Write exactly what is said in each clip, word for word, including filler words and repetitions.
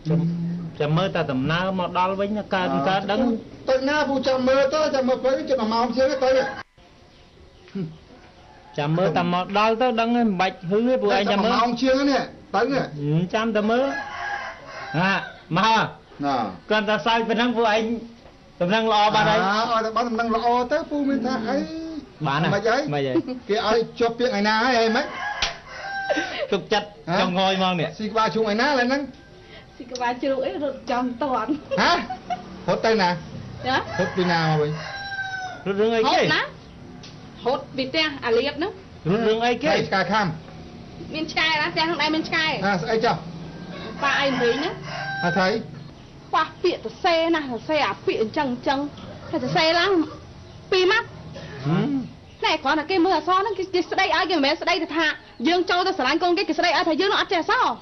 chậm mơ ta tầm nào mà đo với nhà ca ca đắng tới na phụ chậm mơ tới chậm mơ với chậm mà màu chưa tới chậm mơ tầm mà đo tới đắng bạch hư ấy bữa anh chậm mơ màu chưa nè tới nè chậm tầm mơ à mà còn ta sai bên năng của anh tầm năng lo ba đây à bán tầm năng lo tới phụ mình ta ấy bán à mà vậy mà vậy cái ai cho tiếng ngày na ấy em ấy tục chặt trong ngôi mong nè xì ba chung ngày na lên nâng xì ba chung ấy rồi trong toàn hả hốt tay nè hốt đi nào mà vậy rút rừng ấy kia hốt bị te à liệp nữa rút rừng ấy kia cà kham miền trai đó te thằng này miền trai à ấy chưa ba anh thấy nhá à thấy qua biển từ xe nè xe à biển chằng chằng phải từ xe lắm pi mắt này còn là cái mưa so nó cái cái đây ai cái mẹ đây thì thà dương châu tôi sờ lạnh con cái cái đây ai thấy dương nó ăn chè sao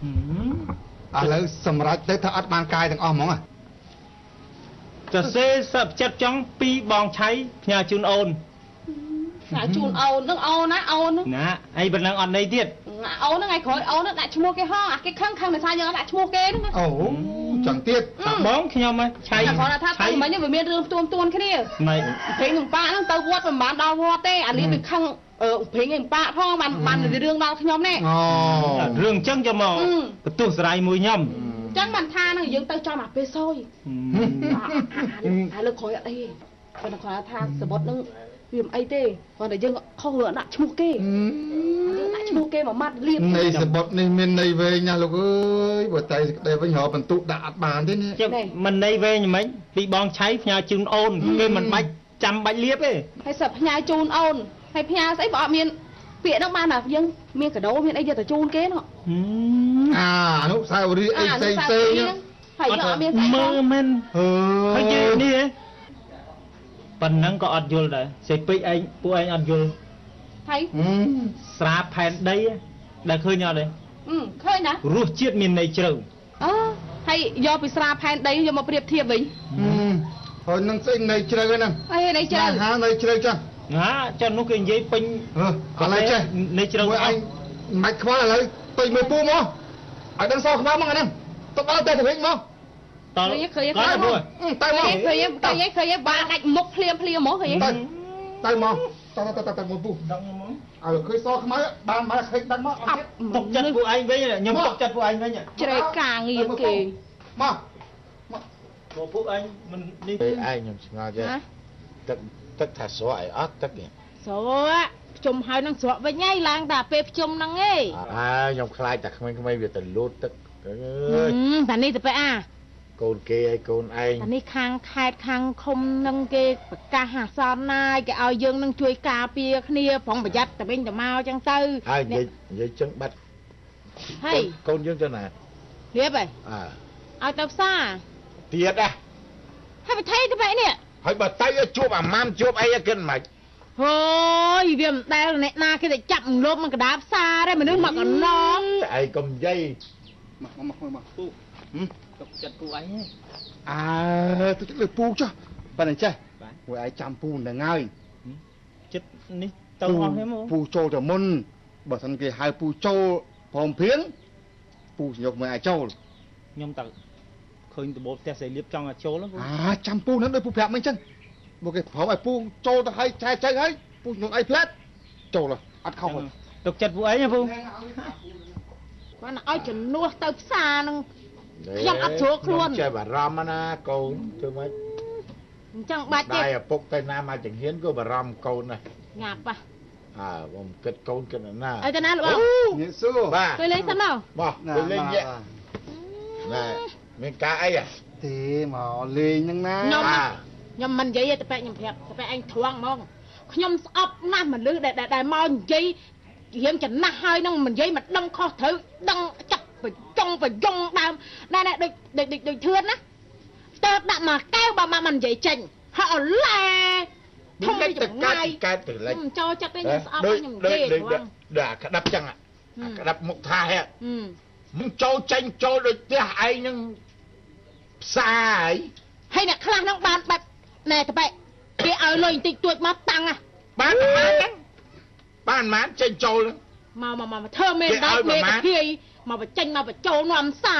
à lấy sầm rạch tới thợ ăn ban cài thằng om mong à จะเซ่สับจัดจังปีบองใช้พญาจุนโอนพญาจุนโอนนึกโอนนะโอนนะไอ้เป็นนางอ่อนในเทียดโอนนึกไงขอโอนนึกได้ชั่วโมงแค่ห้องอ่ะแค่ข้างข้างในซายยังได้ชั่วโมงแค่นึงโอ้จังเตี้ยบ้องขยมไหมใช่ขอถ้าตั้งมันยังไม่มีเรื่องตัวตัวแค่นี้ไม่เพลงหนึ่งป้าตั้งเตาวัดประมาณดาววัดเต้อันนี้เป็นข้างเออเพลงหนึ่งป้าท่องมันมันในเรื่องดาวขยมแน่เรื่องจังจะมองกระตุ้นสลายมวยย่ำจังมันท่านั่งยังเตาจอมาเปโซ่อ่าเลิกคอยอะไรคนละคนละท่าสมบัตินึงวิมไอเต้คนละยังเข้าเหลือหนักชั่วโมงเก้หนักชั่วโมงเก้มามัดเรียบในสมบัติในเมนในเวงนะลูกเอ้ยบทใจได้ไปหอบเป็นตุดาดบานที่นี่มันในเวงยังไงปีบองใช้พญาจุนโอนเกมมันใบจำใบเลียบเอ้ให้สับพญาจูนโอนให้พญาใส่บ่อเมียนเปียน้ำมันอ่ะยังเมียนกระโดดเมียนไอเดียแต่จูนเก้เนาะอ่านุสาวรีไอเซเซเนี่ยให้เนาะเมียนใส่มือมันเฮ้ยนี่ปันนั้นก็อัดยุลได้เสพไปไอ้ผู้ไอ้อัดยุลใช่สาแผ่นได้ได้เคยยอดเลยอืมเคยนะรู้เชียดมีในเชิงอ๋อให้ยอไปสาแผ่นได้ยอมาเปรียบเทียบวิ่งอืมคนนั่งซิ่งในเชิงนั่นไอ้ในเชิงหาในเชิงจังฮะจนนุกยังยิ่งเป็นอะไรเจ้ในเชิงไอ้ไม่ขวานอะไรตีมือปูมั้งไอ้ดันซอกขวานมั้งอันนั้นต้องเอาแต่ถึงมั้งตอนเคยเคยด้วยเคยเคยเคยเคยบ้านไอ้มุกเพลียเพลียหมอเคยตายตายมองตายตายตายตายมือปูดังมั้งเออเคยซอกมั้งบ้านมาเคยดังมั้งตกจัดผู้ไอ้ไว้เนี่ยยังตกจัดผู้ไอ้ไว้เนี่ยใจกลางเงี้ยกี่มาผู้ไอ้มันนี่ไอ้ยังงอเจ้ตึกตึกถัดสวยอ๊อตึกเนี่ยสวยจมหายนั่งสวยไปง่ายล้างด่าเป๊ปจมนั่งเอ้อ่ายังคลายจากไม่ไม่เวียดรูดตึกแต่นี่จะไปอ่ะโกนเกย์โกนไอ้แต่นี่คางแคดคางคมนั่งเกย์กาหาซอนนายแกเอายังนั่งช่วยกาเปียขเนียผ่องประหยัดแต่เป็นแต่มาจังตื้อไอ้ยัยยัยจังบัดให้โกนยังจะไหนเรียบไปอ่าเอาเต้าซ่าเตียดอ่ะให้ไปไทยจะไปเนี่ยให้บัดไทยจูบอ่ะมามจูบไอ้กันไหมโอ้ยเวียมได้เนี่ยนาแค่จะจับลบมันกระดาบซาได้มันนึกมากับน้องไอ้กลมยัยมามามามาปูตกจัดผู้ไอ้อ่าตกจัดเลยปูจ้ะไปไหนเจ้ผู้ไอ้จำปูได้ง่ายจัดนี่เต่าเอาให้มั้งปูโจจะมุนบ่สังเกตหายปูโจพร้อมเพียงปูยกมือไอ้โจยมตักเคยตัวโบแต่ใส่เลียบจังอ่ะโจแล้วอ่าจำปูนั้นด้วยปูแผลไม่จังบอกแกพร้อมไอ้ปูโจตะไคร้ใช่ใช่ไอ้ปูยกไอ้แผลโจเลยอัดเข้าหมดตกจัดผู้ไอ้เนี่ยปูว่าน่ะไอ้จนนัวเติบซานึงยังอัดชัวครวนใจบาดรามนะโกนถูกไหมจังบาดเจ็บได้ปกไปน้ำมาจังเฮียนก็บาดรามโกนนะหยาบปะอ่าผมเกิดโกนกันหน้าไอ้จะนั่นหรือเปล่าเนี่ยสู้บ้าเคยเล่นสันเนาะบ้าเคยเล่นเยอะน่ะมีกาไอ้อะทีหมอเล่นยังนะยมยมมันยัยจะไปยมเพียบจะไปไอ้ทวงมองยมอับน้ำมันลื้อได้ได้มองยัยเห็นจะน่าให้นั่งมันยัยมันดังคอถือดังจับไปจงไปยงดำนั่นแหละเด็กเด็กเด็กเด็กเทือนนะเติร์ดดับมาแก้วบามามันยัยจริงเขาแหล่ทำไมจะง่ายการตื่นเลยจอจับได้ยังอับยังเด็กว่างด่ากระดับจังอ่ะกระดับมุกทายอ่ะมึงโจจริงโจโดยเตี้ยไอ้ยังสายให้เนี่ยคลาน้องบ้านแบบแน่แต่ไปเดี๋ยวเอาเลยติดตัวมาตังอ่ะบ้านมันบ้านมันเจนโจเลยมามามาเธอเมนได้เมนเฮียมาไปเจนมาไปโจนวมซา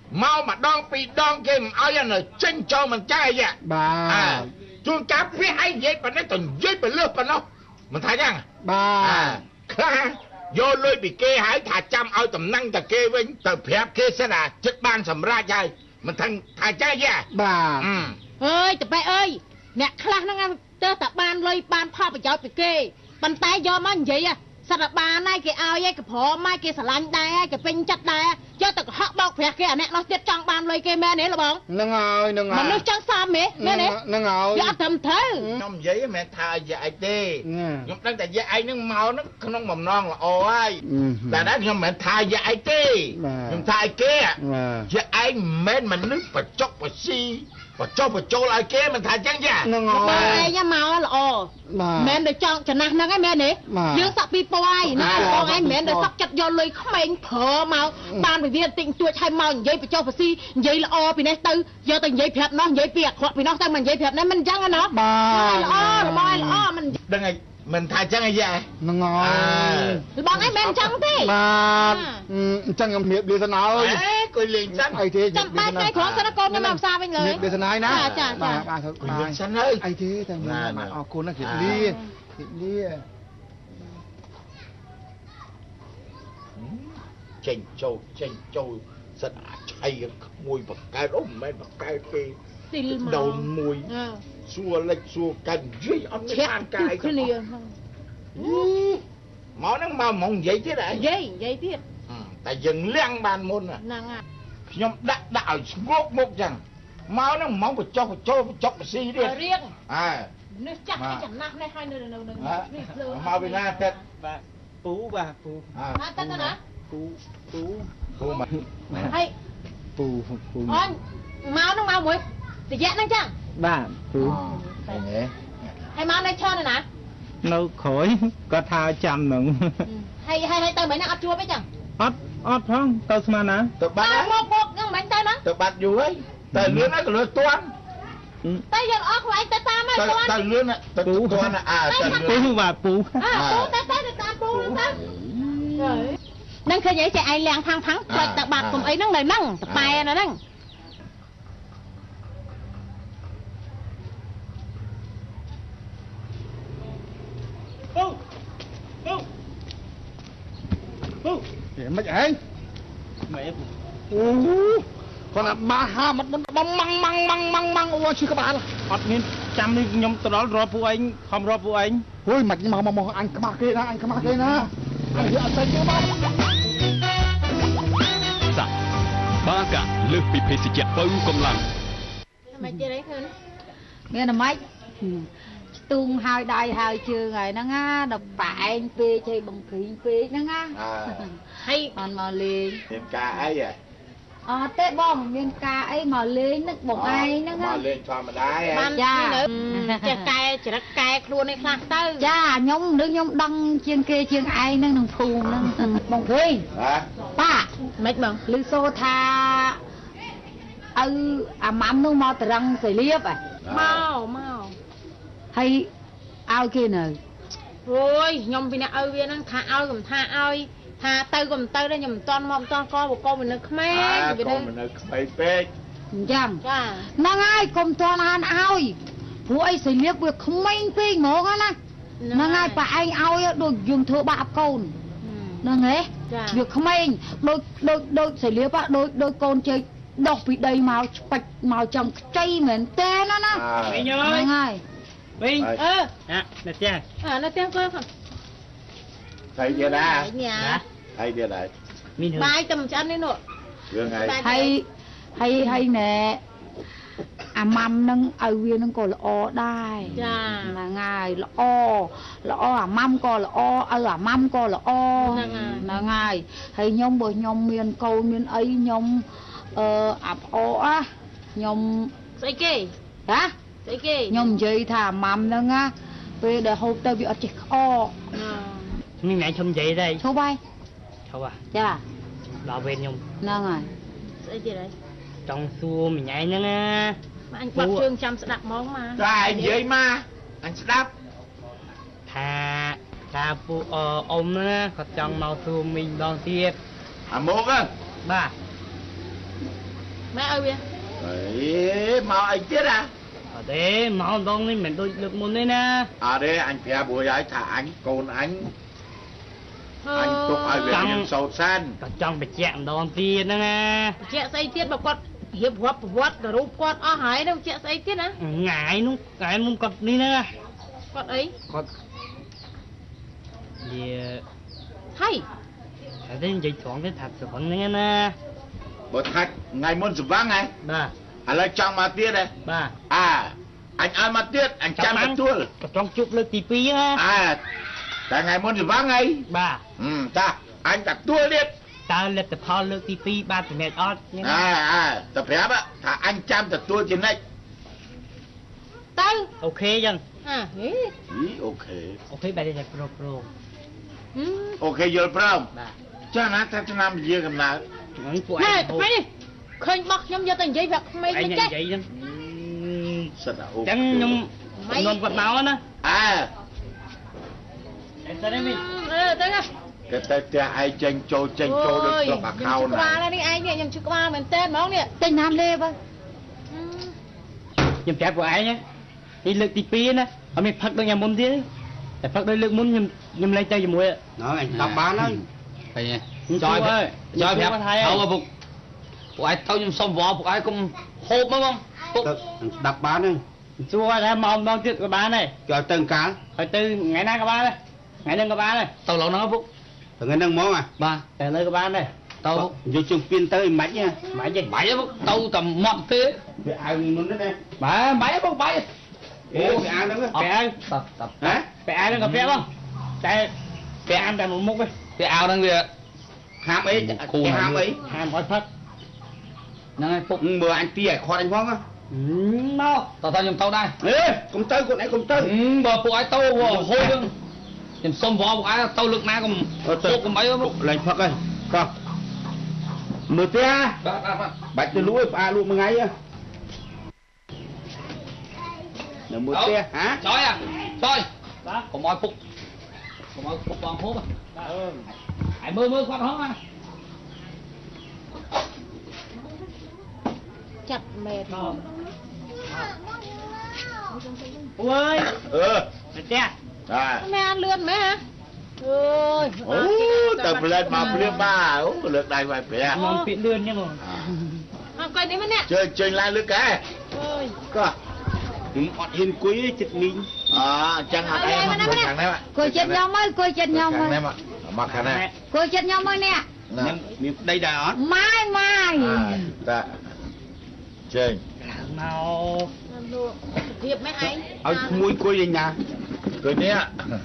mau mà đong pi đong kia mà ao nó chân cho mình chơi vậy bà à chuông cá phía hay vậy mà nó còn dưới mà lướt mà nó mình thấy chăng bà à vô lôi bị kê hãy thả trăm ao tầm năng ta kê với tờ phép kê sẽ là chất ban sầm ra chơi mình thằng thả chơi vậy bà ơi tập bé ơi nè khla năng tơ tập ban lôi ban pha bị chó bị kê bàn tay do mà vậy à sao là bà này cái ao vậy cái phở mai cái sành đai cái pin chặt đai cho tao họ bọc phèo cái này nó chết trong ban lôi cái mẹ này là bông nâng ơi nâng ơi mà nó trắng sao mẹ mẹ này nâng ơi dạ thầm thế nông giấy mẹ thà dạy đi nhưng đang tại dạy nó màu nó không mầm non là ôi là đã nhưng mẹ thà dạy đi nhưng thà kia dạy mẹ mình nước và chốc và xi và cho và cho lại kia mình thà chăng vậy nâng ơi đây nha màu là ồ mẹ được chọn cho năng năng cái mẹ này dương sắp bị bôi nó con anh mẹ được sắp chặt vô lôi không anh phở màu ban bị viên tịnh tuổi hai màu giấy phải cho và xi giấy là o bị này tư giờ tình giấy phép nó giấy việc hoặc vì nó sang mình giấy phép này mình chăng á nó bà là o là bôi là o mình đừng ngày mình thà chăng vậy nâng ơi bọn anh mẹ chăng thế bà chăng em hiệp đi thế nào ơi coi liền chăng ai thế chăm ba cái khoảng sao con nhưng mà sao bên lời hiệp đi thế này nè chà chà bà bà thật coi chăng ơi ai thế thằng mà ở cô nó hiệp đi hiệp đi chênh châu chênh châu sân chay mùi bạc cái đó mấy bạc cái cái đầu mùi xua lệch xua cành dưới ông cái ăn cái máu nó màu mỏng vậy thế đấy vậy vậy thiết tại dừng leng bàn môn à nhóm đã đạo ngốc ngốc rằng máu nó mỏng của cho của cho cho của si đi riêng à nó chắc cái chẳng nát này hai nơi nào nào mau bên na tết bà phú bà phú à tết đó hả phú phú phú mà hay phú phú ôi máu nó máu muối thì dễ năng chăng bà phú hay máu này cho này nè nấu khỏi có thao chăm nữa hay hay hay tao mấy nó ấp chua biết chẳng ấp ấp không tao xem nè tao bắt một một nhưng mấy tay nó tao bắt dù ấy tao lươn nó lươn toán tay giờ ấp của anh tay ta mới toán tao lươn á tao toán à à phú bà phú à phú tay tay ta phú ta năng khơi vậy chạy ai làng thang thắng quay tập bạc cùng ấy năng lời năng tập bài nó năng phú phú phú mấy anh mẹ còn là ba ha mất băng măng măng măng măng măng ôi chưa các bạn ọt miên chăm đi nhom từ đó rò phụ anh không rò phụ anh ôi mạch nhưng mà mà mà anh các bạn kia na anh các bạn kia na anh hiểu anh chưa bao dạ ba cả lực bị phê xịt bâu công lăng mày chơi đấy hơn nghe là mấy tung hai đai hai chưa ngày nó ngá đập bạn phê chơi bằng khí phê nó ngá hay còn mà liền thêm ca ấy à ờ tết bom miền ca ấy mà lên nó bột ai nó ngá lên cho mà đái ban dạ chả cay chỉ là cay luôn này khác tới dạ nhóm đứa nhóm đăng trên kia trên ai nó nằm phù nó bằng khí ba mấy bằng lưu xô tha ư à mắm nó mò từ răng sợi liếp à mau mau hay ao kia này ôi nhom vì nè ơi vì nó tha ao cầm tha ao tha tư cầm tư đây nhom toàn mong toàn co một con mình nó khmé vì đây mình nó khmé phê chăm nó ngay cùng toàn ăn ao phụ ấy sợi liếp việc không mấy phê ngộ á nè nó ngay bà anh ao đôi dùng thưa bạp côn nó nghe việc không mấy đôi đôi đôi sợi liếp á đôi đôi con chơi đọc bị đầy màu bạch màu trắng chay mến tê nó nè Vinh ơi ngay Vinh ơ à nè cha à nó tiếng cơ không thầy giờ đã nhà thầy giờ lại bài tầm chân đấy nọ hay hay hay nè à mắm nâng ở viên nâng còn là o đai là ngài là o là o à mắm còn là o ở à mắm còn là o là ngài hay nhom bồi nhom miền câu miền ấy nhom ờ ạp o á nhom dậy kì hả dậy kì nhom dây thả mắm nâng á về để hộp tao bị ở chích o mình mẹ chồng vậy đây số bay thôi à dạ bảo vệ nhung nâng rồi dậy gì đấy trong xua mình nhảy nữa nghe mà anh quạt trường chăm sẽ đặt món mà anh vậy mà anh sẽ đáp thà thà phụ ờ ôm nữa có trong màu xua mình đòn tiết à một á ba mẹ ơi bia ấy mau anh tiết à thế mau đông nên mình tôi được muốn đây nè à đây anh phía bùi ấy thả anh cồn anh anh tục ai về những sầu san còn trong bị chạm đòn tiền đó nghe chẹt say tiết mà quật hiệp hợp quật rồi rút quật ở hải đâu chẹt say tiết á ngại luôn ngại luôn cọt đi nè quật ấy cọt gì hay phải đến vậy chọn cái thật sự vẫn nghe nè bộ thạch ngày môn sự vắng này ba anh lấy trong mà tiết đây ba à anh ăn mà tiết anh chăm mà tua trong chút lên tivi á à tại ngày môn sự vắng ấy ba ừ ta anh đặt tua đi ta lên tập phao lên tivi ba từ mẹ ót à à tập phép á thà anh chăm tập tua trên đây tay ok dân à ý ok ok bài đây là pro pro ok vô pro cho nó ta làm gì cầm nào này mày đi khơi bóc nhóm vô tình dây vật mày anh chết vậy dân chẳng nhung nhung quạt máu á à em tới đây mình ờ tới đây cái tay tay ai tranh trâu tranh trâu được là bạc khao này qua đây đi anh nè nhầm chữ qua mình tên món nè tên nam lê vâng nhầm chạp của ai nhé đi lực tivi nè ở mình phật đôi nhà môn thế để phật đôi lực muốn nhầm nhầm lấy chơi gì muội đó anh đọc bán đấy thầy cho ơi cho phép đâu mà phục phục ai tao nhầm xong vỏ phục ai cũng hộp đúng không đọc bán đấy chúa ra mong mong trước của ba này cho từng cá hồi từ ngày nay các ba đây ngày nay các ba đây tao lâu nó phục từ ngày nâng món à ba ngày nay các ba đây tao vô chung pin tới máy nha máy gì bảy phục tao tầm một thế bị ai muốn đấy đây ba bảy không bảy ủa bị ai nữa phải ai tập tập hả phải ai đang cà phê không tại phải ăn tại một múc đi cái ao đang việc ham ấy cái ham ấy ham hỏi phật năng phục bữa anh tia kho anh phong á nó tao tao nhầm tao đây ê công tơ con này công tơ bờ phục ai tao hôi luôn nhầm xong vỏ phục ai tao lực na cùng phục cùng mấy phục lạnh phật ơi không mười tia bạch từ lúa à lúa một ngày á là mười tia hả chói à chói còn mọi phục còn mọi phục còn hốp à hãy mơ mơ khoan hóng à chặt mệt ơi ừ thế à mẹ ăn lươn mẹ hả ơi ô tập lên mà lên ba ô lượt đây phải phải mong phiện lươn nha mà à coi đấy mà nè chơi chơi lại lướt cái ơi có ọt hiên quý chật nín à chẳng hạn em mặc hàng đấy mà coi chết nhau mới coi chết nhau mới đấy mà mặc hàng này coi chết nhau mới nè đây là ọt mai mai ta chơi nào thiệp mấy anh ở mũi coi đây nhà cười nhé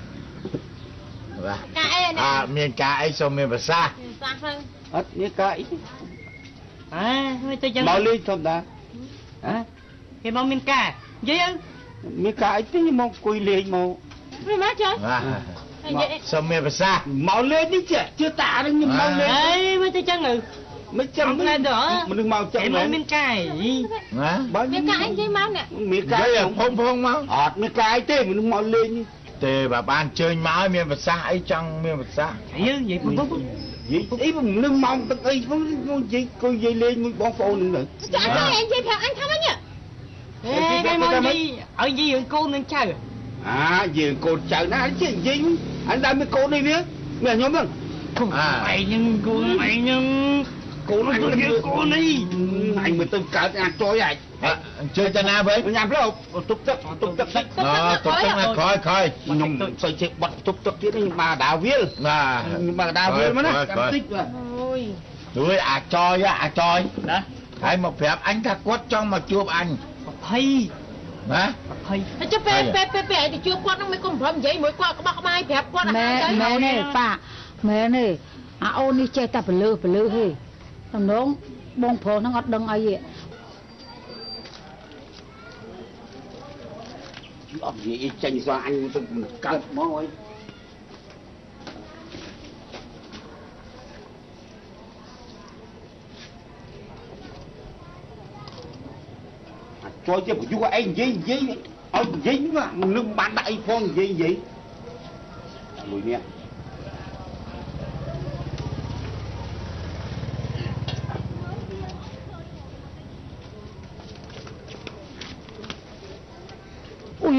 cả em à miền cá ấy xong miền bờ xa xa hơn ọt như cái à tôi chẳng bao ly không ta hả cái mong miền cá gì ăn miếng cái tí mong coi lên màu với má chơi xong miền bờ xa màu lên đi chứ chưa tạ đâu nhưng màu lên đấy mới tôi chẳng ngừ mấy trăm lên đó mình đừng màu chậm cái mong miền cá gì bao nhiêu miếng cái anh chơi máu nè miếng cái là phong phong máu ọt miếng cái thế mình đừng màu lên tề bà ban chơi máu miền bờ xa ấy trong miền bờ xa gì vậy cũng tốt gì ý mình đừng mong tao ấy con gì coi dây lên mình bón phô nữa anh chơi anh chơi anh thắng nhỉ Ê, cái món gì ở gì ở cô nên chơi à gì cô chờ nó anh chứ gì anh đang với cô đi nữa nè nhóm đó à mày nhưng cô mày nhưng cô nó anh với cô đi anh mới từng cả ăn trôi vậy chơi cho na với nhầm đó túc tắc túc tắc tắc ờ túc tắc là coi coi nhung xoay chết bật túc tắc thế nhưng mà đào viên à mà đào viên mà nó cảm tích rồi ôi đuôi à choi á à choi đó anh một phép anh thắt quất trong mà chụp anh hay hả hay chứ pe pe pe pe thì chưa quát nó mới còn phẩm giấy mới qua có bác mai phép quát mẹ mẹ này pa mẹ này à ô ni chơi ta phải lừa phải lừa hề thằng nó bông phô nó ngọt đằng ấy vậy làm gì tranh do anh tôi cắt món ấy cho chứ mà chú anh gì gì ở gì mà nước bán đại phong gì gì mùi nè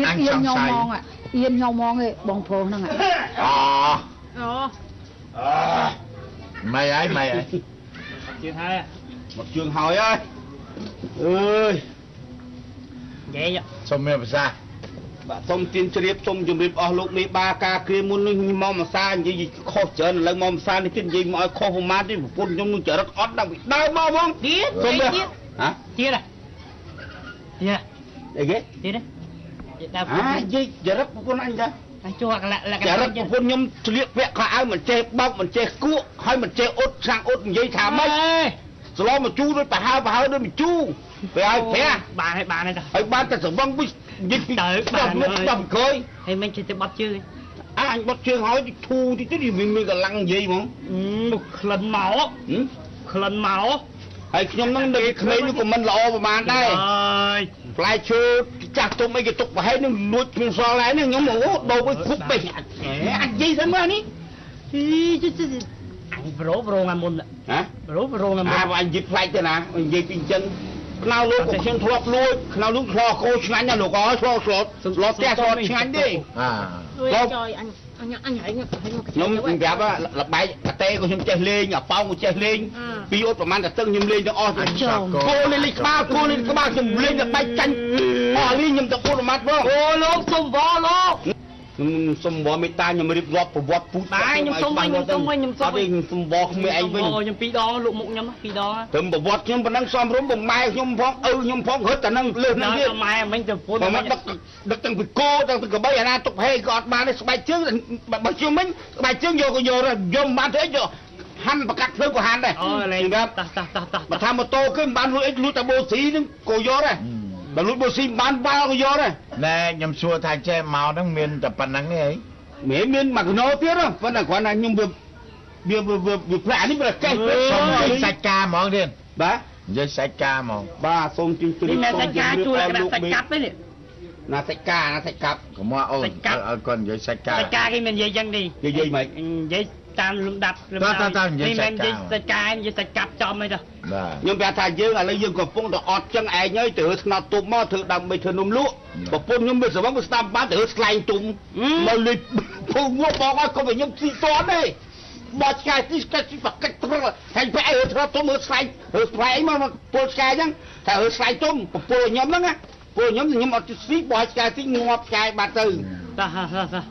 អៀនញោមមកអៀនញោមមកឯងបងប្រុសហ្នឹងអូអូអឺម៉េចហើយម៉េចហើយជឿងហើយមកជឿងហើយអើយអើយនិយាយសុំមានភាសាបាទសុំទានជ្រាបសុំជម្រាបអស់លោកមេបាការគ្រាមុននេះមកភាសានិយាយខុសច្រើនឥឡូវមកភាសានេះទៀតនិយាយមកឲ្យខុសប្រមាណទៀតប្រពន្ធខ្ញុំនឹងចរិតអត់ដល់ដើមមកហ្មងទៀតសុំទៀតហ៎ទៀតហ៎ទៀតអីគេទៀតដើមអានិយាយចរិតប្រពន្ធអញចាហើយជួកលក្ខណៈចរិតប្រពន្ធខ្ញុំស្លៀកពាក់ខោអាវមិនចេះបោកមិនចេះគក់ហើយមិនចេះអ៊ុតឆ្ងាំងអ៊ុតនិយាយថាម៉េចស្លោមកជូរដូចប្រហើប្រហើដូចមកជូរពេលឲ្យព្រះបានហើយបានហើយហើយបានតែស្រវឹងវិញនិយាយពីទៅដល់លោកដល់ក្រោយហើយមិនចេះទៅបត់ជើងអញបត់ជើងហើយធូតិចទៀតវាមានកម្លាំងនិយាយហ្មងក្លិនមកក្លិនមកហើយខ្ញុំនឹងនិយាយក្មេងនេះក៏មិនល្អប្រហែលដែរហើយផ្លែឈើចាស់ទុំអីគេទុកប្រហែលនឹងលួចគ្មានសល់ដែរខ្ញុំអូដូរទៅគុកពេកអញនិយាយសិនមើលនេះអីអញប្រូប្រូងាមុនហ៎ប្រូប្រូងាមុនអាអញនិយាយផ្លែកទៅណានិយាយពីអញ្ចឹងខ្នៅលោកក៏ខ្ញុំធ្លាប់លួចខ្នៅលោកធ្លាប់កោឆ្ងាញ់ណាលោកអើឆ្លោឆ្លោឆ្លោផ្ទះឆ្លោឆ្ងាញ់ទេអាចយអញអញអញហែងខ្ញុំប្រាប់លបែកកាតេក៏ខ្ញុំចេះលេងអាប៉ោងក៏ចេះលេងពីអត់ប្រហែលតែទឹកខ្ញុំលេងទាំងអស់ទៅគោលេងលេងក្បាលគោលេងក្បាលខ្ញុំលេងតែបែកចាញ់អស់លេងខ្ញុំទៅអ៊ុតប្រមាត់បងអូលោកសុំវល់លោកខ្ញុំសុំវល់មេតាខ្ញុំរៀបរាប់ប្រវត្តិពូជបាយខ្ញុំសុំវិញខ្ញុំសុំវិញខ្ញុំសុំវិញខ្ញុំសុំវល់គ្នាឯងវិញអូខ្ញុំពីរដងលក់មុខខ្ញុំពីរដងទៅប្រវត្តិខ្ញុំប៉ុណ្ណឹងសំរុំបងម៉ែខ្ញុំផងឪខ្ញុំផងរត់តែនឹងលើសនឹងទៀតម៉ែមិញទៅពុនមកដឹកដឹកទាំងពីគោទាំងពីកបីអាណាទុកហេក៏អត់បានទេស្បែកជើងបើជើងមិញស្បែកជើងយកក៏យកយកមិនបានទេយកហាន់ប្រកាត់ធ្វើក៏ហាន់ដែរអូលេងតោះតោះតោះតោះបើថាម៉ូតូគឺមិនបានលួចអីលួចតែបូស៊ីនឹងក៏យកដែរបើលួចបូស៊ីមិនបានបាល់ក៏យកដែរណែខ្ញុំសួរថាចេះមកហ្នឹងមានតែប៉ុណ្្នឹងទេមានមានមកកណោទៀតប៉ុន្តែគ្រាន់តែខ្ញុំវាវាវាប្រាក់នេះវាកេះពេកសុំនិយាយសាច់ការហ្មងទៀតបាទនិយាយសាច់ការហ្មងបាទសូមជឿជឿនេះមិនសាច់ការជួលកណ្ដាសាច់កាប់ទេនេះណាសាច់ការណាសាច់កាប់កុំមកអូនឲ្យគាត់និយាយសាច់ការសាច់ការគេមិននិយាយចឹងទេនិយាយមិននិយាយតាមលំដាប់លំដាប់នេះមិននិយាយសាច់ការនិយាយសាច់កាប់ចំអីទៅបាទខ្ញុំប្រាប់ថាយើងឥឡូវយើងកំពុងតែអត់ចឹងឯងហើយទៅថ្នោតទុំមកធ្វើដើម្បីធ្វើនំលក់ប្រពន្ធខ្ញុំវាស្រវឹងវាស្ដាប់បានទៅស្លែងទុំមកលេបពងមកបងឲ្យកុំឲ្យខ្ញុំស៊ីតន់ទេបោះឆ្កែទីឆ្កែទីបាក់កិច្ចព្រឹកហើយបែរឲ្យធ្វើទុំមើលស្លែងមើលស្លែងមកពលឆ្កែចឹងតែឲ្យស្លែងទុំប្រពន្ធខ្ញុំហ្នឹងណាពលខ្ញុំខ្ញុំអត់ស៊ីបោះឆ្កែទីងាប់ឆ្កែបាត់ទៅតាហាហាហា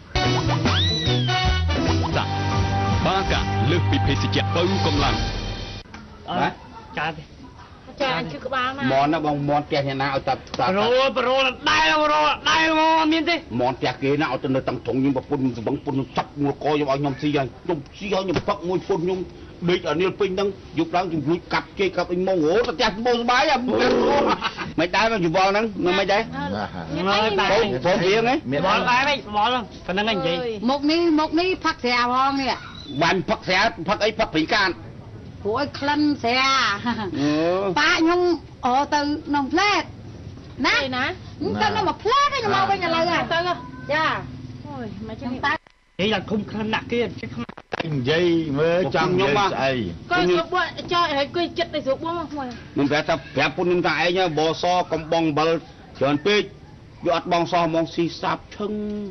បាកាលើកពីភេសជ្ជៈបើកម្លាំងអើចាទេចាអញជិះក្បាលមកមនណាបងមនផ្ទះអ្នកណាឲ្យតាប្រូប្រូដែរប្រូដែរមកមានទេមនផ្ទះគេណាឲ្យទៅនៅតាំងត្រង់ខ្ញុំប្រពន្ធខ្ញុំស្វឹងពុនខ្ញុំចាប់មួលកខ្ញុំឲ្យខ្ញុំស៊ីហើយខ្ញុំស៊ីឲ្យខ្ញុំផឹកមួយពុនខ្ញុំដេកឲ្យនាលពេញហ្នឹងយប់ឡើងខ្ញុំលួចកាប់គេកាប់អីមកអូទៅផ្ទះបោសុបាយហ៎មិនដែរមកយវល់ហ្នឹងមិនដែរមិនដែរបងរៀងហ៎មានវល់ដែរវិញវល់ប៉ុណ្្នឹងឯងនិយាយមុខនេះមុខនេះផឹកស្រាផងនេះបាញ់ផឹកស្រាផឹកអីផឹកព្រីកានព្រោះឲ្យក្លិនស្រាប៉ាខ្ញុំអូទៅក្នុងផ្លែតណាណាទៅនៅមួយផ្លែតខ្ញុំមកវិញឥឡូវទៅចាអូយមកចឹងតែនិយាយឡើងឃុំក្លិនណាស់គេជិះខ្មៅនិយាយមើលចាំខ្ញុំស្អីគាត់ស្រួលចោលឲ្យគួយចិត្តទៅស្រួលបងមកខ្ញុំប្រាប់ថាប្រាប់ពុនខ្ញុំថាឯងបសកំបងអំបិលច្រើនពេកយកអត់បងសោះហ្មងស៊ីសាប់ឈឹង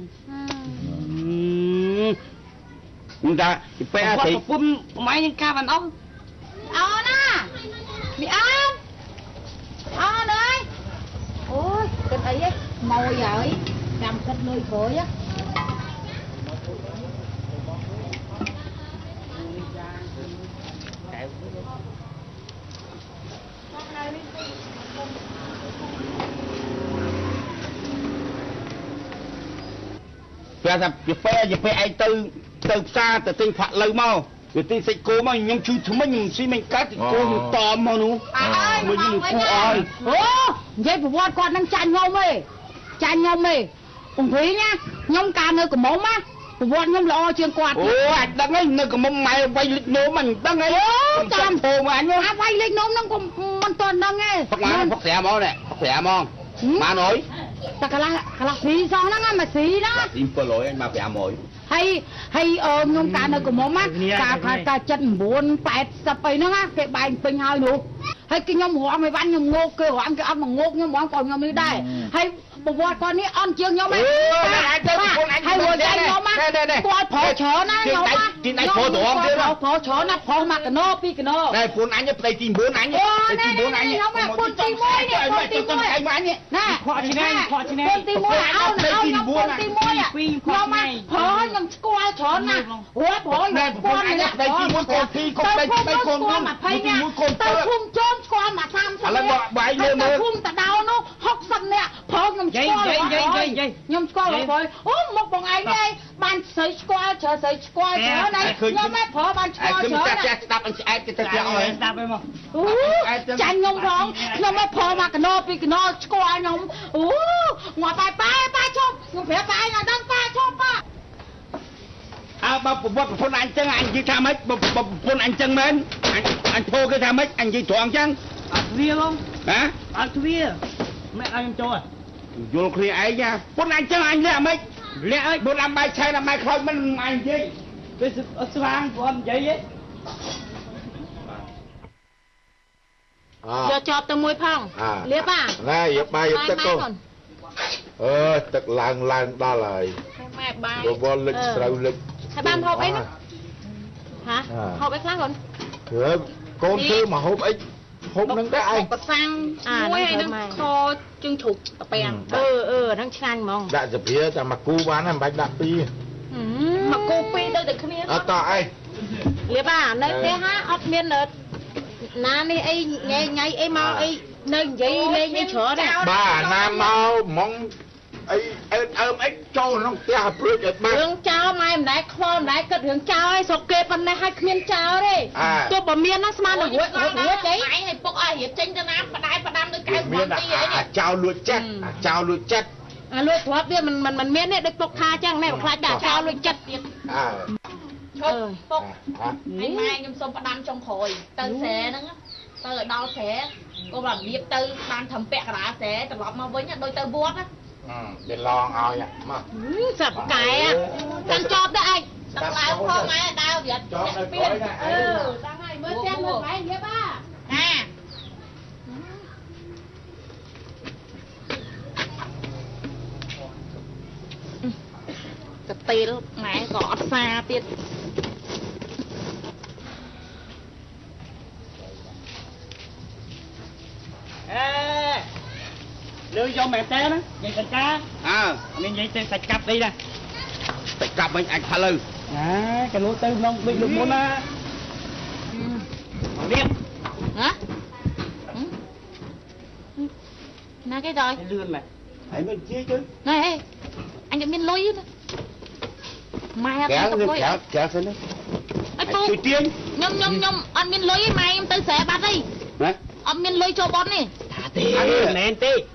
ខ្ញុំថាពេលអត់ប្រពន្ធម៉ែនឹងការបានអស់អូណាមីអើអូនអើយអូយគិតអីហ៎ម៉ួយហើយចាំគិតលុយក្រួយហ៎ពេលថាពេលពេលឯងទៅទៅផ្សារទៅទិញផាក់លើមកវាទិញសាច់គោមកខ្ញុំជឿថ្មិញខ្ញុំស៊ីមិនកាត់គោខ្ញុំតមមកនោះមួយខ្ញុំគូអើយអូនិយាយប្រវត្តិគាត់នឹងចាញ់ខ្ញុំទេចាញ់ខ្ញុំទេông Thúy nhaខ្ញុំកាលនៅកំមុំណាប្រវត្តិខ្ញុំល្អជាងគាត់អូអាចដឹងហើយនៅកំមុំម៉ែវាយលិចនោមមិនដឹងហើយចាំភោមអញអាវាយលិចនោមហ្នឹងក៏មិនទាន់ដឹងទេផឹកមកផឹកស្រាមកនេះផឹកស្រាមកបានអើយតែកន្លះកន្លះស៊ីសោះហ្នឹងមកស៊ីណាស៊ីbảy00អញមកប្រាំរយហើយហើយខ្ញុំកាលនៅកំមុំណាការថាការចិត្ត9 80អីហ្នឹងគេបែងពេញហើយនោះហើយខ្ញុំរំឲ្យវ៉ាន់ខ្ញុំងោកគេរំគេអត់មកងោកខ្ញុំរំក៏ខ្ញុំនេះដែរហើយប្រវត្តិគាត់នេះអន់ជាងខ្ញុំហ្នឹងហើយវល់តែខ្ញុំណាគាត់ប្រុសច្រើនណាខ្ញុំណាទីដៃប្រុសត្រង់ទៀតប្រុសច្រើនណាប្រុសមកកណោពីកណោតែពួនអញផ្ទៃទី9អញផ្ទៃទី9អញខ្ញុំណាពួនទី1នេះពួនទី1អញណាខកឆ្ងាយខកឆ្ងាយពួនទី1ឲ្យឲ្យខ្ញុំពួនទី1ខ្ញុំណាប្រុសខ្ញុំស្គាល់ច្រើនណាស់រួចប្រុសខ្ញុំស្គាល់នេះផ្ទៃទី1កូនពីកូនផ្ទៃទី2កូន2ទី1កូនទៅភូមិជូនស្គាល់មកសាមសិបឥឡូវបាយលើមើលភូមិតដោនោះ60នាក់ប្រុសខ្ញុំស្គាល់ខ្ញុំស្គាល់ហើយអូមកបងឯងនេះបានស្រីស្គាល់ច្រើនស្រីស្គាល់ច្រើនណាខ្ញុំមិនប្រុសបានស្គាល់ច្រើនណាស្ដាប់អញស្អែកគេទៅផ្ទះអើយស្ដាប់ឯមកអូចាញ់ខ្ញុំផងខ្ញុំមិនប្រុសមកកណោពីកណោស្គាល់ខ្ញុំអូងាប់បាយប៉ាប៉ាជប់ខ្ញុំប្រាប់ប៉ាឯងឲ្យដឹងប៉ាជប់ប៉ាអើបើប្រវត្តិប្រពន្ធអញចឹងអញនិយាយថាម៉េចប្រពន្ធអញចឹងមែនអញអញធោគេថាម៉េចអញនិយាយត្រង់ចឹងអត់វាបងហ៎អត់វាមិនឲ្យខ្ញុំចូលយល់គ្នាឯងណាពុនអញចឹងអញលាក់ម៉េចលាក់អើយបុនអំបាយឆៃអំបាយខ្លោចមិនអញនិយាយវាស្វាងគាត់និយាយយកចប់ទៅមួយផងលៀបអាណែយកបាយយកទឹកទៅអើទឹកឡើងឡើងដល់ហើយម៉ែបាយរវល់លិចស្រូវលិចហើយបានហូបអីណាហាហូបអីខ្លះកូនហើកូនធ្វើមកហូបអីហូបនឹងដែរឯងប្រសាំងមួយហើយនឹងខជើងជ្រូកតាពាំងអឺអឺហ្នឹងឆ្ងាញ់ហ្មងដាក់សាភាតែមកគូបានហើយមិនបាច់ដាក់ពីរមកគូពីរទៅតែគ្នាអត់តអីលៀបអានៅផ្ទះហាអត់មានណានេះអីថ្ងៃថ្ងៃអីមកអីនៅនិយាយលេងនេះច្រើនទេបាទណាមកហ្មងអីអើអើអីចូលក្នុងផ្ទះព្រួយឲ្យបានរឿងចោលម៉ែមិនដែរខ្វល់មិនដែរគិតរឿងចោលឲ្យស្រុកគេប៉ុណ្ណេះឲ្យគ្មានចោលទេទោះបើមានណាស្មាននឹងរួចរួចរួចអីម៉ែឲ្យពុកឲ្យរៀបចេញទៅណាបដាយបដាំទៅកៅមានអាចោលលួចចិត្តអាចោលលួចចិត្តអាលួចទ្រព្យវាមិនមិនមិនមានទេដូចពុកថាអញ្ចឹងណែខ្លាចដាក់ចោលលួចចិត្តទៀតអើឈប់ពុកហើយម៉ែខ្ញុំសុំផ្ដាំចុងក្រោយទៅស្រែហ្នឹងទៅឲ្យដល់ស្រែក៏របៀបទៅបានធ្វើពាក់កណ្ដាលស្រែត្រឡប់មកវិញដូចទៅវត្តណាវាឡងឲ្យមកសាប់កែកាន់ចប់ទៅឯងដល់ឡើងផងម៉ែដើរវាអ្នកពៀនអឺដល់ហើយមើលផ្ទះមើលម៉ែនិយាយបាណាកទីលម៉ែក៏អត់សាទៀតអេលើយកមែនតើណានិយាយសាច់កាអើមាននិយាយទៅសាច់កាប់អីណាសាច់កាប់វិញអាចផលលើណាកលូទៅក្នុងដូចលោកមុនណាលៀបហ៎ណាគេដល់លឿនមែនហើយមិនជាទៅណែអញតែមានលុយណាម៉ែអត់មានលុយចាចាសិនណាអីពូជួយទាញខ្ញុំខ្ញុំខ្ញុំអត់មានលុយទេម៉ែខ្ញុំទៅស្រែបាត់ទេណាអត់មានលុយចូលបត់នេះថាទេមែនទេ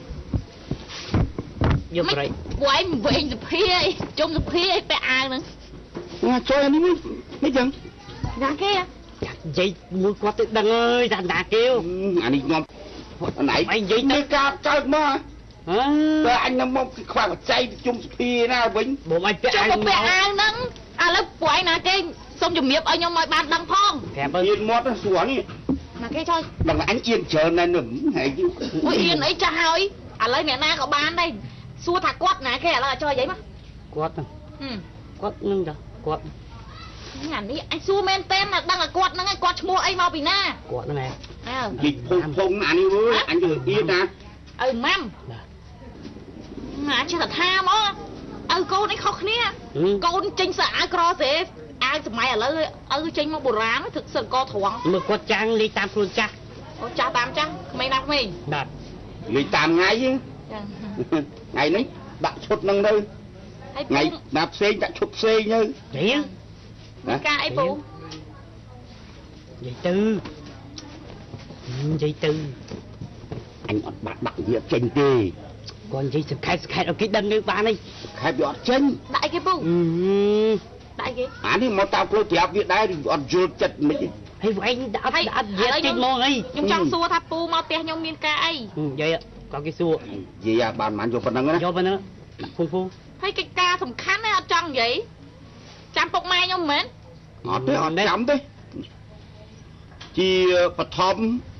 យកប្រៃពួកឯងវែងសុភាអីជុំសុភាអីពាក់អាវហ្នឹងណាចូលនេះមិនចឹងណាគេនិយាយមួយគាត់ទៅដឹងអើយថាណាគេអានេះខ្ញុំណៃឯងនិយាយទៅកាប់ចោលមកបើអញនឹងមកខ្វះបច្ច័យជុំសុភាណាវិញបងអញពាក់អាវពាក់អាវហ្នឹងឥឡូវពួកឯងណាគេសុំជំរាបឲ្យខ្ញុំឲ្យបានដឹងផងប្រាប់អៀនមាត់ស្រួលនេះណាគេចុយដល់អញអៀនច្រើនណាស់នឹងហើយអូយអៀនអីចាស់ហើយឥឡូវអ្នកណាក៏បានដែរសួរថាគាត់ណាគេឥឡូវចុយអីមកគាត់គាត់នឹងចាគាត់អានេះអញសួរមែនតើណាដឹងឲ្យគាត់ហ្នឹងឯងគាត់ឈ្មោះអីមកពីណាគាត់ហ្នឹងឯងអើជីភុំភុំអានេះអើយអញទៅអៀនណាឪម៉ាំណាចេះតែថាមកឪកូនឯងខុសគ្នាកូនចេញសើអាវក្រសេអាវសម័យឥឡូវឪចេញមកបុរាណទឹកសិលកត្រង់មើលគាត់ចាំងលេខតាមខ្លួនចាស់អូចាស់តាមចាស់ក្មេងណាក្មេងបាទលេខតាមថ្ងៃហ្នឹងថ្ងៃនេះដាក់ឈុតនឹងនៅថ្ងៃណាផ្សេងដាក់ឈុតផ្សេងទៅរៀងណាការអីពូនិយាយទៅនិយាយទៅអញអត់បាក់ដាក់វាចេញទេគាត់និយាយសង្ខេបសង្ខេបឲ្យគេដឹងទៅបានហើយខេបវាអត់ចេញដាក់អីគេពូដាក់អីគេអានេះមកតាមខ្លួនប្រាប់វាដែរអត់យល់ចិត្តមិនហើយវែងដាក់អត់អត់និយាយតិចមកអីខ្ញុំចង់សួរថាពូមកផ្ទះខ្ញុំមានការអីនិយាយគាត់គេសួរនិយាយបានបានយកប៉ុណ្ណឹងណាយកប៉ុណ្ណឹងភូភូហើយកិច្ចការសំខាន់ណាស់អត់ចង់និយាយចាំពុកម៉ែខ្ញុំមិនមែនអត់ទេអត់ចាំទេជាបឋម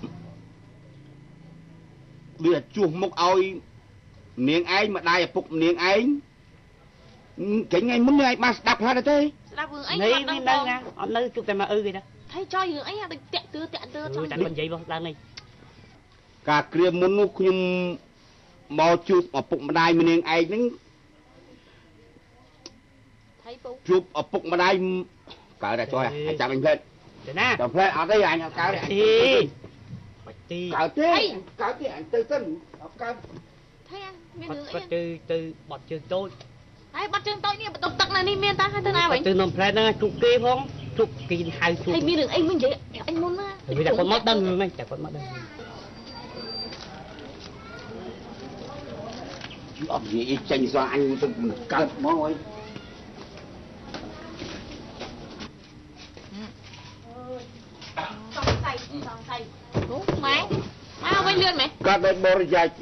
វាជួសមុខឲ្យនាងឯងម្ដាយឪពុកម្នាងឯងគេថ្ងៃមុននាងឯងបានស្ដាប់ខ្លះទេស្ដាប់រឿងអីនេះនេះនៅណាអត់នៅជួបតែមកអឺគេតាថៃចយរឿងអីអាដូចតាក់ទឿតាក់ទឿចង់និយាយបងឡើងនេះការគ្រាមុននោះខ្ញុំមកជួបឪពុកម្ដាយម្នាងឯងហ្នឹងថៃពូជួបឪពុកម្ដាយកើតតែចុយអាចចាំអញផ្លែតទៅណាចាំផ្លែតអត់ទេអញកើតទេទីបាច់ទីកើតទេកើតទេអញទៅទៅអត់កើតថៃមានរឿងអីទៅទៅបាត់ជើងតូចហើយបាត់ជើងតូចនេះបន្ទប់ទឹកនៅនេះមានតាហើយទៅណាវិញទៅនំផ្លែតហ្នឹងជុកគេផងជុកគេហៅជុកហើយមានរឿងអីវិញនិយាយអញមុនណាវាតែគាត់មកដឹងហ្នឹងតែគាត់មកដឹងអត់និយាយចេញសោះអញទៅកើតមកអីសងសៃសងសៃអូម៉ែមកវិញលឿនម៉េចកើតដោយបរិយាយ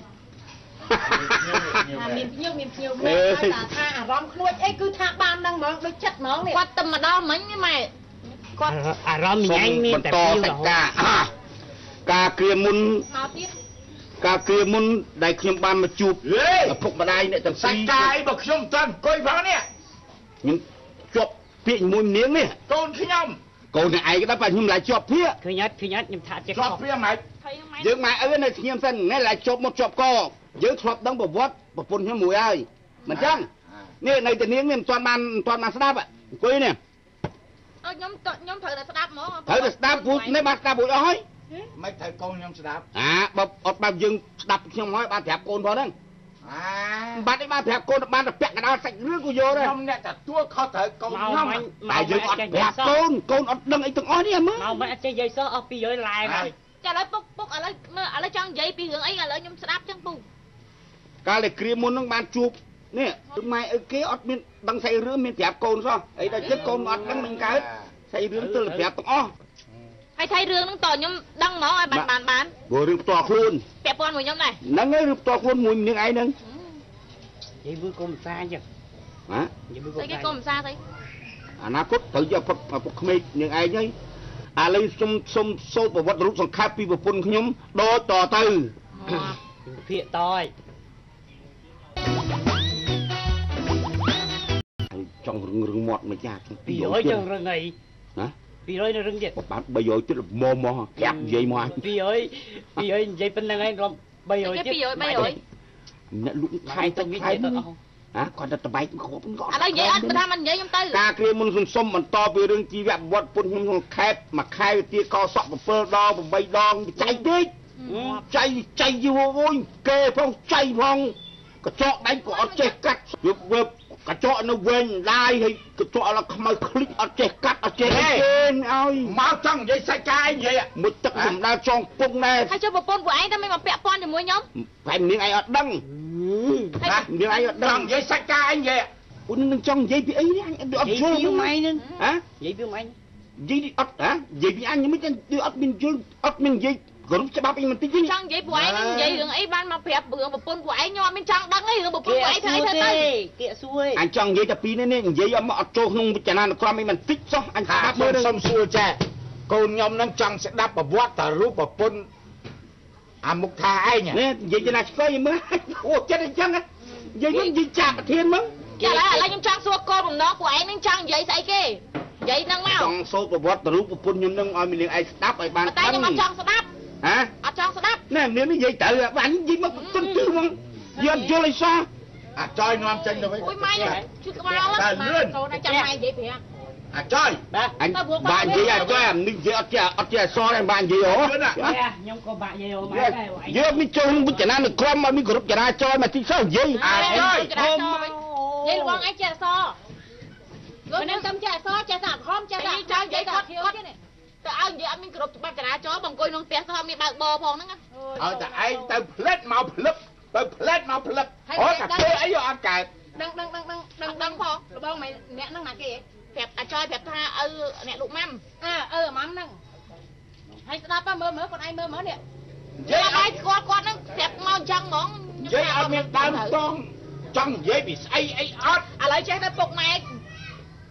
ថាមានភ្ញៀវមានភ្ញៀវម៉ែថាថាអារម្មណ៍ក្រួចអីគឺថាបានហ្នឹងហ្មងដូចចិត្តហ្មងនេះគាត់ទៅម្ដងមិញម៉ែគាត់អារម្មណ៍ញ៉ាំមានតែភ្ញៀវរហូតការគ្រាមុនមកទៀតការគ្រាមុនដែលខ្ញុំបានមកជួបឪពុកម្ដាយអ្នកទាំងពីរសាច់កាយរបស់ខ្ញុំតើអង្គុយផងនេះខ្ញុំជាប់ពាក្យមួយនាងនេះកូនខ្ញុំកូនអ្នកឯងក៏ដែរខ្ញុំឡាយជាប់ភាកឃើញអត់ឃើញអត់ខ្ញុំថាចេះជាប់ភាកម៉េចយើងម៉ែអើនៅខ្ញុំសិនណែឡាយជាប់មកជាប់កយើងធ្លាប់ដឹងប្រវត្តិប្រពន្ធខ្ញុំមួយហើយមិនចឹងនេះនៅតែនាងនេះមិនទាន់បានមិនទាន់បានស្ដាប់អង្គុយនេះអើខ្ញុំខ្ញុំត្រូវតែស្ដាប់ហ្មងត្រូវតែស្ដាប់ពូនេះបានស្ដាប់រួចអស់ហើយមិនត្រូវកូនខ្ញុំស្ដាប់អាបើអត់បើយើងស្ដាប់ខ្ញុំហើយបានប្រាប់កូនផងហ្នឹងអាបាត់នេះបានប្រាប់កូនបានតែពាក់កណ្ដាលសាច់រឿងក៏យកដែរខ្ញុំអ្នកទទួលខុសត្រូវកូនខ្ញុំតែយើងអត់ប្រាប់កូនកូនអត់ដឹងអីទាំងអស់នេះមើលមកមិនអត់ចេះនិយាយសោះអស់ពីរយឡែកហើយចាឥឡូវពុកពុកឥឡូវមើលឥឡូវចង់និយាយពីរឿងអីឥឡូវខ្ញុំស្ដាប់ចឹងពូកាលតែគ្រាមុនហ្នឹងបានជួបនេះម៉ែអីគេអត់មានដឹងស្អីរឿងមានប្រាប់កូនសោះអីដល់ចិត្តកូនអត់ដឹងមិនកើតស្អីរឿងទៅប្រាប់ទាំងអស់ហើយថៃរឿងហ្នឹងតើខ្ញុំដឹងហ្មងឲ្យបានបានបានព្រោះរឿងផ្ទាល់ខ្លួនពាក់ព័ន្ធមួយខ្ញុំដែរហ្នឹងហើយរឿងផ្ទាល់ខ្លួនមួយនាងឯងហ្នឹងនិយាយមើលកុំសាចឹងហ៎និយាយមើលកុំសាគេកុំសាស្អីអនាគតត្រូវយកពុកពុកក្មេកនាងឯងហើយឥឡូវខ្ញុំសុំសូត្រប្រវត្តិរូបសង្ខេបពីប្រពន្ធខ្ញុំដូចតទៅភាកតយចង់រឹងរឹងមាត់មិនចាពីរយចឹងរឹងអីណាពីរយនៅរឹងទៀតបានបីរយទៀតមកមកក្រាបនិយាយមកពីរយពីរយនិយាយប៉ុណ្្នឹងឯងរំបីរយទៀតពីរយបីរយអ្នកលក់ខែទៅខែហ៎គាត់ទៅតបែកគ្រប់គាត់ឥឡូវនិយាយអត់ថាមិននិយាយខ្ញុំទៅការគ្រាមុនសុំសុំបន្តពីរឿងជីវប្រវត្តិពុនខ្ញុំក្នុងខេបមួយខែទៀតកសក់7ដង8ដងចៃតិចចៃចៃយូរអូយគេផងចៃផងកញ្ចក់ដៃក៏អត់ចេះកាត់វាវាកញ្ចក់នៅវែងឡាយហើយកញ្ចក់ឡើងខ្មៅคลิกអត់ចេះកាត់អត់ចេះគេឲ្យមកចង់និយាយសាច់កាយនិយាយមួយទឹកសម្ដៅចងពុកណែហើយចុះប្រពន្ធពួកឯងតែមិនមកពាក់ព័ន្ធជាមួយខ្ញុំតែនាងឯងអត់ដឹងណានាងឯងអត់ដឹងនិយាយសាច់កាយនិយាយអូននឹងចង់និយាយពីអីនេះអញអត់ជឿពីម៉ែហ្នឹងហ៎និយាយពីម៉ែនិយាយអត់ហ៎និយាយពីអញមិនទេអត់មានជឿអត់មាននិយាយគ្រប់ច្បាប់អីមិនតិចទេចង់និយាយពួកឯងនិយាយរឿងអីបានមកប្រាប់រឿងប្រពន្ធពួកឯងខ្ញុំអត់មានចង់ដឹងអីរឿងប្រពន្ធពួកឯងធ្វើអីធ្វើទៅគៀកសួយអញចង់និយាយតែពីនេះនេះនិយាយអត់ចូលក្នុងវិចារណក្រមអីមិនតិចសោះអញស្ដាប់មើលសុំសួរចាកូនខ្ញុំនឹងចង់ស្ដាប់ប្រវត្តិតារូបប្រពន្ធអាមុខថាឯងនេះនិយាយណាស្គយមើលអូចិត្តអញ្ចឹងនិយាយនិយាយចាក់ប្រធានមកចាឥឡូវឥឡូវខ្ញុំចង់សួរកូនបំណងពួកឯងនឹងចង់និយាយស្អីគេនិយាយហ្នឹងមកចង់សូត្រប្រវត្តិតារូបប្រពន្ធខ្ញុំនឹងឲ្យមានឯងស្ដាប់ឲ្យបានតែខ្ញុំអត់ចង់ស្ដាប់ហ៎អត់ចង់ស្ដាប់ណែមាននិយាយទៅបាននិយាយមកទន្ទឹងហ្មងយកយល់អីសោះអាចយនាំចេញទៅវិញអូយម៉ែជួយក្បាលឡើងកូនចាំម៉ែនិយាយប្រាប់អាចយបាទអញបាទនិយាយអាចយនេះនិយាយអត់ចេះអត់ចេះអសរទេបាទនិយាយអូខ្ញុំក៏បាក់និយាយអូម៉ែដែរយកមានចូលវិចារណក្រមមកមានគ្រប់ចរាចរណ៍មកទីសោះនិយាយអាចយនិយាយលបងឯងចេះអសរលោកនឹងតាមចេះអសរចេះសាក់ខំចេះសាក់ចៅនិយាយគាត់គាត់ទៅឲ្យនិយាយអត់មានគ្រប់ច្បាប់ចរាចរណ៍បងអង្គុយក្នុងផ្ទះសោះមានបើកបរផងហ្នឹងឲ្យតែឯងទៅផ្លិតមកផ្លឹបទៅផ្លិតមកផ្លឹបអូកាទេអីអត់កើតដឹងដឹងដឹងដឹងដឹងដឹងផងបងមិនអ្នកហ្នឹងណាគេប្រាប់អាចយប្រាប់ថាឪអ្នកលោកម៉ាំអើឪម៉ាំហ្នឹងហើយស្ដាប់មើលមើលគាត់ឯងមើលមើលនេះនិយាយឲ្យគាត់គាត់ហ្នឹងប្រាប់មកអញ្ចឹងហ្មងនិយាយអត់មានដើមតងចង់និយាយពីស្អីអីអត់ឥឡូវចេះតែពុកម៉ែ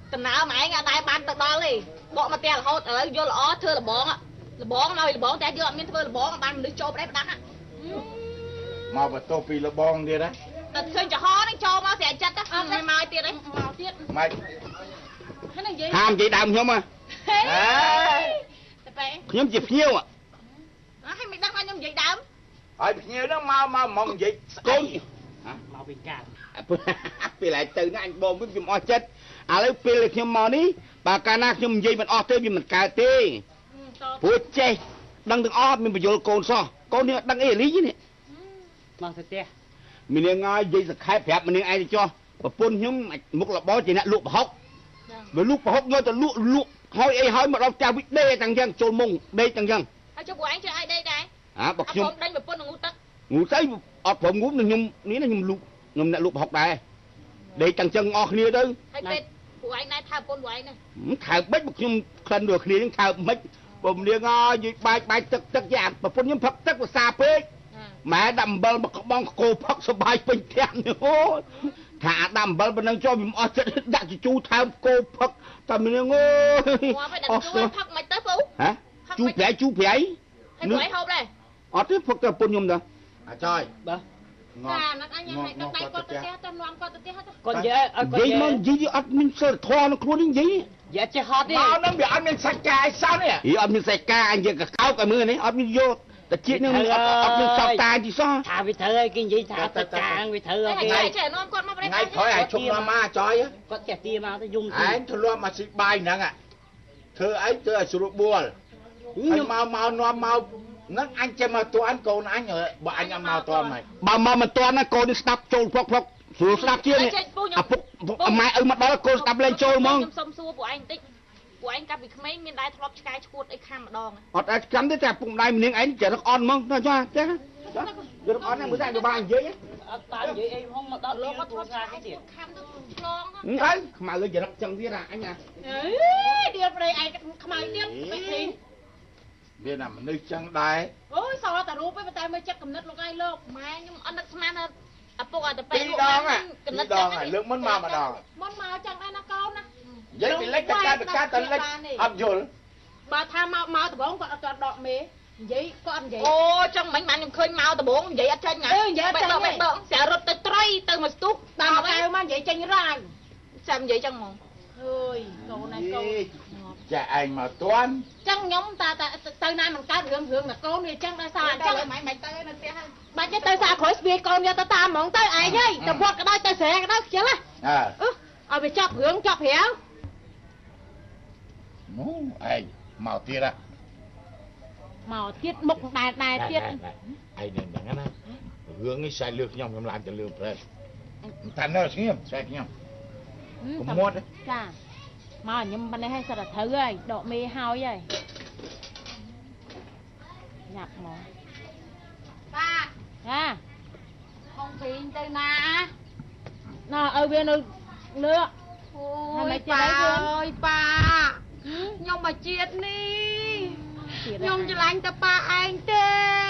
តំណើមកឯងអត់ដែរបានទៅដល់ទេបកមកផ្ទះរហូតឥឡូវយកល្អធ្វើលបងលបងនៅលបងតែយកអត់មានធ្វើលបងបានមនុស្សចូលប្រេះផ្ដាស់មកបន្ទោពីលបងទៀតណាតែឃើញចំហហ្នឹងចូលមកស្រាចិត្តអត់មានមកទៀតទេមកទៀតម៉េចហើយនិយាយហាមនិយាយដើមខ្ញុំហ៎ហេតែបែខ្ញុំជាភ្ញៀវអើហើយមិនដឹងថាខ្ញុំនិយាយដើមហើយភ្ញៀវហ្នឹងមកមកមកនិយាយស្គូនមកវិញកាពេលឯងទៅណាអញបងវិញខ្ញុំអស់ចិត្តឥឡូវពេលខ្ញុំមកនេះបើកាលណាខ្ញុំនិយាយមិនអស់ទេវាមិនកើតទេព្រោះចេះដឹងទាំងអស់មានបញ្យលកូនសោះកូននេះដឹងអីលីនេះមកទៅផ្ទះមីនាងហើយនិយាយសខេបប្រាប់មីនាងឯងទៅចោះប្រពន្ធខ្ញុំមុខលបជាអ្នកលក់ប្រហុកបើលក់ប្រហុកយកទៅលក់លក់ហើយអីហើយមកដល់ផ្ទះវិដេទាំងយ៉ាងចូលមុងដេកទាំងយ៉ាងហើយចុះពួកឯងជួយឲ្យដេកដែរអើបើខ្ញុំដេញប្រពន្ធងូទឹកងូទៅអត់ព្រមងូនឹងខ្ញុំនេះណាខ្ញុំលក់ខ្ញុំអ្នកលក់ប្រហុកដែរដេកទាំងចឹងអស់គ្នាទៅហើយពេលពួកឯងណែថើប្រពន្ធពួកឯងណាថើបិចខ្ញុំក្លិនដូចគ្នានឹងថើមិនបើនាងហើយនិយាយបាច់បាច់ទឹកទឹកយ៉ាប្រពន្ធខ្ញុំផឹកទឹកភាសាពេកម៉ែដាក់អំបិលមកក្បងកោផឹកសុបាយពេញផ្ទះនេះអូថាដាក់អំបិលប៉ុណ្ណឹងចូលខ្ញុំអស់ចិត្តដាក់ជជូរថើមកោផឹកតែនាងអើយអស់ទៅផឹកមិនទៅពូហ៎ជូរប្រៃជូរប្រៃហើយពួកឯងហូបដែរអត់ទេផឹកតែប្រពន្ធខ្ញុំដែរអាចយបាទចាណាស់អញញ៉ាំឲ្យទឹកដៃគាត់ទៅផ្ទះទៅនាំគាត់ទៅផ្ទះទៅគាត់និយាយអត់គាត់និយាយមកនិយាយអត់មានសិលធម៌ក្នុងខ្លួននេះនិយាយយ៉ាចេះហត់ទេមកនឹងវាអត់មានសាច់ការអីសោះនេះអីអត់មានសាច់ការអញយកកកោកឲ្យមើលនេះអត់មានយកតែជាតិនឹងអត់អត់មានសពតាទីសោះថាវាត្រូវឲ្យគេនិយាយថាទៅកាងវាត្រូវឲ្យគេចេះនាំគាត់មកប្រេះថ្ងៃក្រោយឲ្យជុំនាំមកចយគាត់ចេះទាមកទៅយំឯងធ្លាប់មកស៊ីបាយហ្នឹងធ្វើអីធ្វើឲ្យស្រួលបួលខ្ញុំមកមកនាំមកហ្នឹងអញចេះមកតួអញកូនអញបើអញអត់មកតន់ហើយបើមកមិនតន់ណាកូននេះស្ដាប់ចូលព្រកព្រកស្រួលស្ដាប់ជាងអាពុកម៉ែឪមកដល់កូនស្ដាប់លេងចូលហ្មងខ្ញុំសុំសួរពួកឯងបន្តិចពួកឯងកាប់ពីក្មេងមានដែរធ្លាប់ឆ្កែឈួតអីខាំម្ដងអត់អាចចាំទេតែពុកម្ដាយម្នាងឯងចេះរកអន់ហ្មងចាចាចារកអន់ហ្នឹងមើលតែទៅបាននិយាយអត់បាននិយាយអីហងមកដល់លោកអត់ធ្លាប់ឆ្កែទៀតខាំទៅឆ្លងហើយខ្មៅចរិតចឹងទៀតអញណាអើយឌៀលប្រេឯងខ្មៅទៀតបេះធីវាណាមនុស្សចឹងដែរអូយសល់តែរូបឯងតែមើលចិត្តកំណត់លោកឯងលោកម៉ែខ្ញុំអត់នឹកស្មានឪពុកអត់ទៅពេលលោកកំណត់ចឹងហើយលើកមុនមកម្ដងមុនមកចឹងដែរណាកូនណានិយាយពីលេខតកាតកាតលេខអត់យល់បើថាមកមកដំបងគាត់អត់ទាន់ដកមេនិយាយគាត់និយាយអូចឹងមិញបានខ្ញុំឃើញមកដំបងនិយាយអត់ចាញ់ណានិយាយអត់ចាញ់ទេស្អារត់ទៅត្រីទៅមកស្ទុះតាមកែវមកនិយាយចាញ់រាវចាំនិយាយចឹងហ្មងអើយកូនឯងកូនចាឯងមកទាន់ចឹងខ្ញុំតាទៅណាមិនកើតរឿងរឿងណាកូនវាចឹងដល់សារអញ្ចឹងមិនមិនទៅនៅផ្ទះបាច់ទៅសារក្រោយស្វាយកូនយកទៅតាមហ្មងទៅឯងហីទៅផុតក៏ដោយទៅស្រែក៏ដោយខ្ជិលហ៎អឺឲ្យវាចាប់រឿងចាប់រាវនោះឯងមកទៀតមកទៀតមុខដែរដែរទៀតឯងនឹងហ្នឹងណារឿងនេះស្អែកលើខ្ញុំខ្ញុំឡើងទៅលើប្រេតតែនៅស្ងៀមស្អែកខ្ញុំកុំមាត់ចាមកខ្ញុំមិននេះឲ្យសិតតែត្រូវហើយដកមេហើយហើយញ៉ាប់មកបាទចាបងពីងទៅណាណ៎ឲ្យវានៅលើអូយប៉ាអើយប៉ាខ្ញុំមកជាតិនេះខ្ញុំច្រឡាញ់តែប៉ាឯងទេ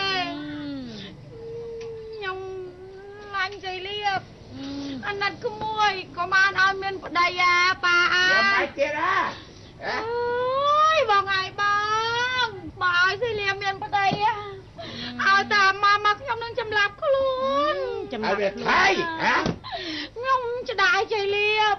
ខ្ញុំឡាញ់ចៃលៀបអាណិតក្មួយក៏បានឲ្យមានប្តីអាប៉ាអាយ៉ាងម៉េចទៀតហ่าអើយបងឯងបងបើឲ្យចៃលៀបមានប្តីឲ្យតែមកមកខ្ញុំនឹងចម្លាប់ខ្លួនចម្លាប់វាថៃហ៎ខ្ញុំច្ដាយចៃលៀប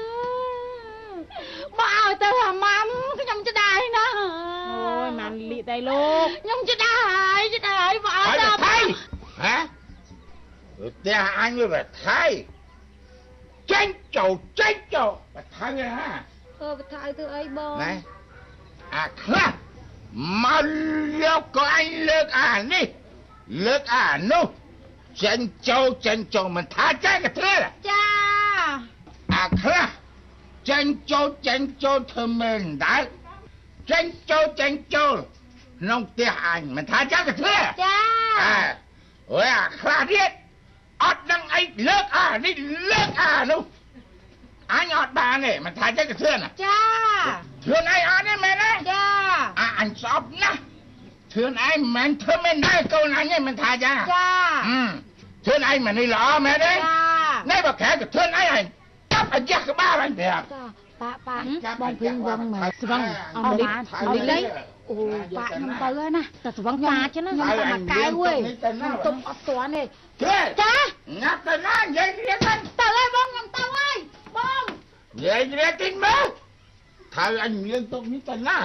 បើឲ្យទៅអាម៉ាំខ្ញុំច្ដាយណាអូយម៉ាំលីតែលោកខ្ញុំច្ដាយច្ដាយបើឲ្យទៅថៃហ៎ផ្ទះអញវាថៃចេញចូលចេញចូលបើថៃហ่าអឺបើថៃធ្វើអីបងណែអាខ្លះមកយកក៏អញលើកអានេះលើកអានោះចេញចូលចេញចូលមិនថាចេះកត្រេចាអាខ្លះចេញចូលចេញចូលធ្វើមែនដែរចេញចូលចេញចូលក្នុងផ្ទះអញមិនថាចេះកត្រេចាអើអូយអាខ្លះទៀតអត់ដឹងអីលើកអានេះលើកអានោះអញអត់បានទេមិនថាចេះកត្រេណាចាធ្វើអីអត់ទេមែនទេចាអាអញស្អប់ណាស់ធ្វើអីមិនធ្វើមែនដែរកូនអញមិនថាចាចាធ្វើអីមិននេះល្អមែនទេចាណែបើខែក៏ធ្វើអីអញចាប់អាយ៉ាក្បាលអញប្រាប់ចប៉ាប៉ាបងភីវងមើលស្វឹងអត់លីអត់លីអូប៉ាខ្ញុំទៅហើយណាតែស្វឹងប៉ាចឹងណាខ្ញុំទៅមកកែវហេខ្ញុំទុំអត់ទាន់ទេចាងាប់ទៅណានិយាយរៀនហ្នឹងទៅហើយបងខ្ញុំទៅហើយបងនិយាយរៀនទីមើលថាអញមានទុកនេះទៅណា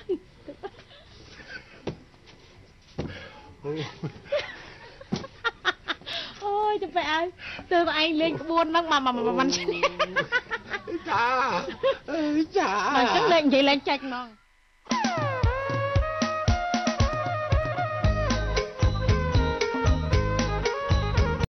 អូយទៅបែរទៅឯងលេងក្បួនហ្នឹងមកមកមិនឈ្នះចាចាអញ្ចឹងលេងនិយាយលេងចាច់ហ្មង